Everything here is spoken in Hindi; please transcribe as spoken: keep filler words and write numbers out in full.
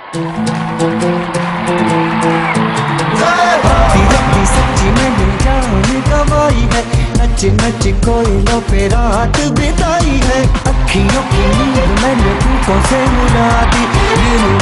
सच्ची मैंने जान गवाई है, नच नच कोयलों पे रात बिताई है, अखियों की नींद मैंने तुमको से उड़ा दी।